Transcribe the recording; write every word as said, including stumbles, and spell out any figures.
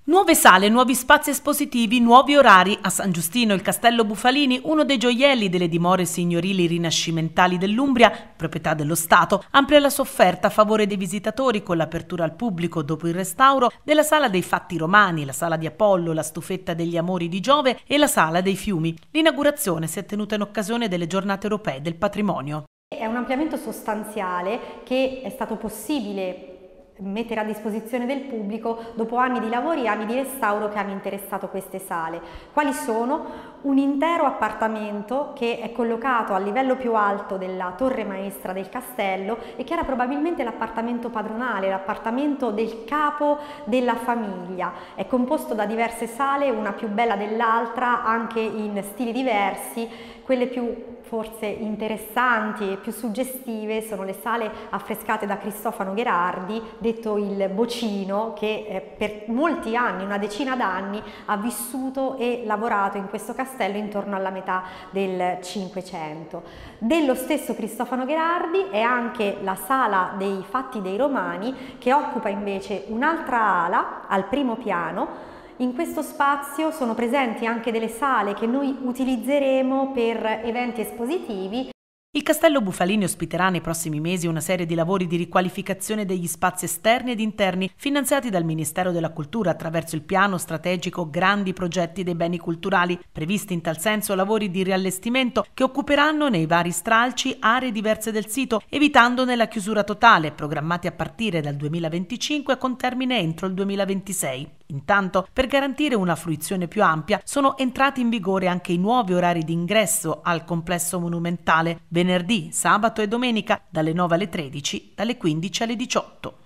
Nuove sale, nuovi spazi espositivi, nuovi orari. A San Giustino il Castello Bufalini, uno dei gioielli delle dimore signorili rinascimentali dell'Umbria, proprietà dello Stato, amplia la sua offerta a favore dei visitatori con l'apertura al pubblico dopo il restauro della Sala dei Fatti Romani, la Sala di Apollo, la Stufetta degli Amori di Giove e la Sala dei Fiumi. L'inaugurazione si è tenuta in occasione delle Giornate Europee del Patrimonio. È un ampliamento sostanziale che è stato possibile mettere a disposizione del pubblico dopo anni di lavori e anni di restauro che hanno interessato queste sale. Quali sono? Un intero appartamento che è collocato a livello più alto della torre maestra del castello e che era probabilmente l'appartamento padronale, l'appartamento del capo della famiglia. È composto da diverse sale, una più bella dell'altra, anche in stili diversi. Quelle più forse interessanti e più suggestive sono le sale affrescate da Cristofano Gherardi, detto il Bocino, che eh, per molti anni, una decina d'anni, ha vissuto e lavorato in questo castello intorno alla metà del Cinquecento. Dello stesso Cristofano Gherardi è anche la Sala dei Fatti dei Romani, che occupa invece un'altra ala al primo piano. In questo spazio sono presenti anche delle sale che noi utilizzeremo per eventi espositivi. Il Castello Bufalini ospiterà nei prossimi mesi una serie di lavori di riqualificazione degli spazi esterni ed interni finanziati dal Ministero della Cultura attraverso il piano strategico Grandi Progetti dei Beni Culturali, previsti in tal senso lavori di riallestimento che occuperanno nei vari stralci aree diverse del sito, evitandone la chiusura totale, programmati a partire dal duemilaventicinque con termine entro il duemilaventisei. Intanto, per garantire una fruizione più ampia, sono entrati in vigore anche i nuovi orari di ingresso al complesso monumentale, venerdì, sabato e domenica, dalle nove alle tredici, dalle quindici alle diciotto.